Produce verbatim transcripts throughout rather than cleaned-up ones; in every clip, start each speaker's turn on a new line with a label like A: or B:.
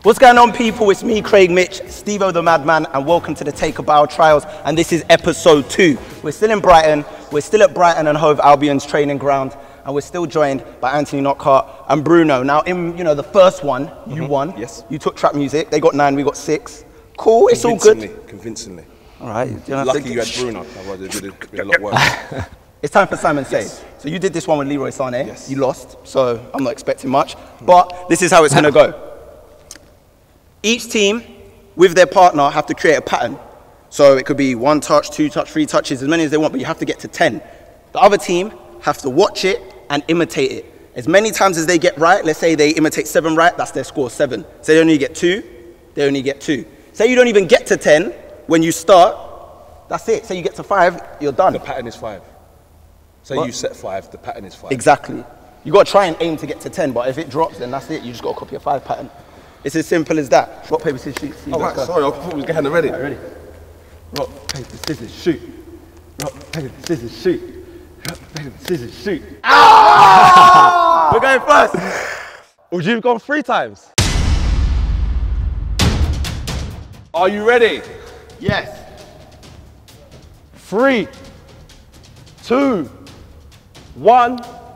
A: What's going on, people? It's me, Craig Mitch, Stevo The Madman, and welcome to the Take a Bow Trials, and this is episode two. We're still in Brighton, we're still at Brighton and Hove Albion's training ground, and we're still joined by Anthony, Knockaert and Bruno. Now, in you know the first one, you mm-hmm. won. Yes. You took trap music, they got nine, we got six. Cool, it's all good.
B: Convincingly.
A: All right. You
B: don't Lucky you had Bruno, otherwise it would be a lot worse.
A: It's time for Simon Says. Yes. So you did this one with Leroy Sane,
B: yes.
A: You lost, so I'm not expecting much, but this is how it's gonna go. Each team, with their partner, have to create a pattern. So it could be one touch, two touch, three touches, as many as they want, but you have to get to ten. The other team have to watch it and imitate it. As many times as they get right, let's say they imitate seven right, that's their score, seven. Say they only get two, they only get two. Say you don't even get to ten when you start, that's it. Say you get to five, you're done.
B: The pattern is five. Say
A: what?
B: You set five, the pattern is five.
A: Exactly. You gotta try and aim to get to ten, but if it drops, then that's it. You just gotta copy a five pattern. It's as simple as that. Rock, paper, scissors, shoot.
B: Oh, right, sorry, I thought we was getting ready.
A: Right, ready? Rock, paper, scissors, shoot. Rock, paper, scissors, shoot. Rock, paper, scissors, shoot. Ah! We're going first.
B: Would you have gone three times? Are you ready?
A: Yes.
B: Three, two, one.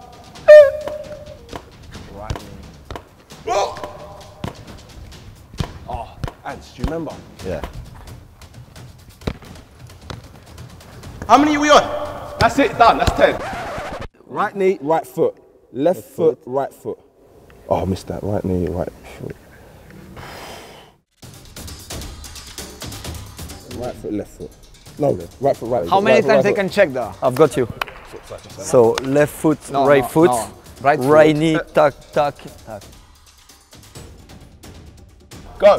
B: Right. Oh! Oh, Ants, do you remember?
A: Yeah. How many are we on?
B: That's it, done, that's ten. Right knee, right foot. Left, Left foot, foot, right foot. Oh, I missed that. Right knee, right foot. Right foot, left foot. No, right foot, right foot.
C: How many
B: right foot,
C: times
B: right
C: I can check that?
D: I've got you. So left foot,
C: no,
D: right
C: no,
D: foot,
C: no. Right,
D: right
C: foot.
D: knee, tack, tack, tack.
A: Go.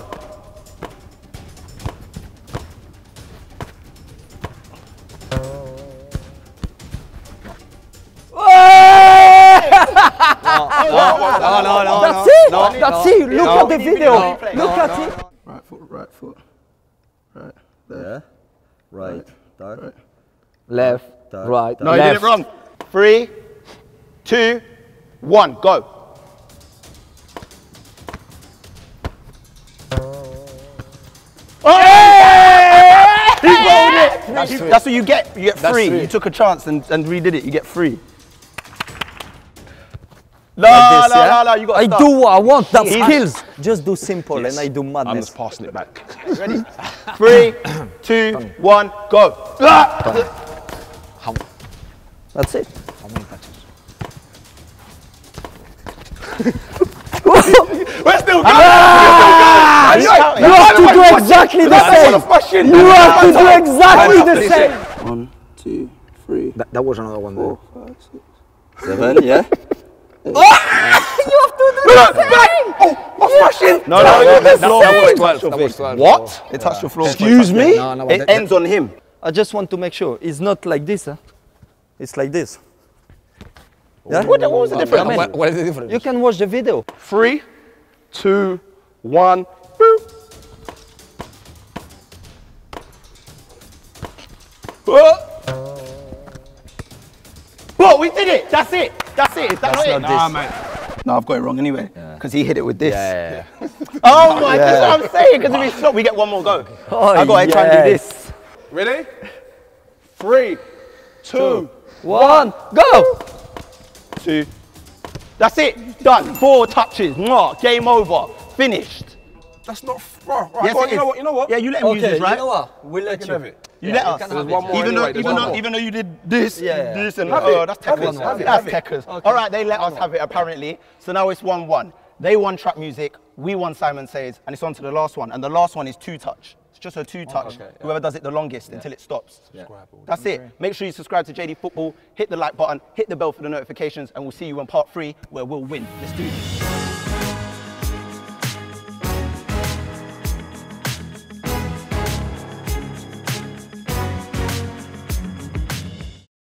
C: No, no, no,
D: That's
C: no,
D: it!
C: no,
D: That's
C: no,
D: it! Look
C: no,
D: at the video!
C: no,
D: Look
C: no,
D: at
C: no.
D: it!
A: Right foot, right foot. Right there.
D: Yeah. Right, tack.
A: Right.
C: Left,
D: Tack,
C: right,
D: tack.
A: No, you did it wrong. Three, two, one, go. Oh! He rolled it! That's, you, that's what you get. You get free. You took a chance and, and redid it. You get free. No, like this, no, yeah? no, no, you got to
D: I
A: start.
D: do what I want, that's
A: He's
D: skills. Just do simple
B: Yes.
D: and I do
B: I'm
D: madness.
B: just passing it back.
A: Ready? Three, two, one, go.
D: That's it.
C: How many touches?
A: We're still going!
D: Ah!
A: We're still going!
D: You have to do exactly the same! You have to do exactly the same!
A: One, two, three,
C: That, that was another one there.
A: four, five, six,
D: Seven, yeah?
A: you have to do the same! Oh, I'm smashing! No, no, no,
C: that,
A: that,
C: that was twelve. That was twelve.
A: What? It touched your floor.
D: Excuse me?
C: No, no,
A: It
C: that,
A: ends on him.
D: I just want to make sure it's not like this, huh? It's like this. Yeah?
A: What, what was the difference?
C: What, what, what is the difference?
D: You can watch the video.
B: Three, two, one. Boop.
A: Whoa, we did it! That's it! That's it! Is that not it?
B: Nah, man.
A: No, I've got it wrong anyway. Because he hit it with this.
C: Yeah, yeah, yeah.
A: Oh my, that's what I'm saying. Because if we stop, we get one more go.
D: Oh,
A: I got to try and do this.
B: Ready? Three, two,
D: One, go!
A: Two. That's it. Done. Four touches. Mwah. Game over. Finished.
B: That's not. Right, right.
A: Yes,
B: Go on,
A: it
B: you know
A: is.
B: what? You know what?
A: Yeah, you let him use this, right?
D: You know what? We'll let
B: can
D: you.
B: have it.
A: You
D: Yeah,
A: let
D: you
A: us.
D: can
B: There's
D: have
B: one
D: it.
B: more
A: Even though,
B: anyway, there's
A: even,
B: one
A: though,
B: more.
A: even though you did this,
D: Yeah, yeah.
A: this, and
B: Have
A: oh,
B: it.
A: that's
B: Have
A: Tekkers.
B: it, have it,
A: That's
B: have it.
A: Tekkers.
D: Okay.
A: All right, they let us have it apparently. So now it's one one. They won trap music. We won Simon Says, and it's on to the last one. And the last one is two touch. It's just a two touch.
D: Okay, yeah.
A: Whoever does it the longest until it stops.
D: Yeah.
A: That's it. Make sure you subscribe to J D Football. Hit the like button. Hit the bell for the notifications, and we'll see you on part three where we'll win. Let's do this.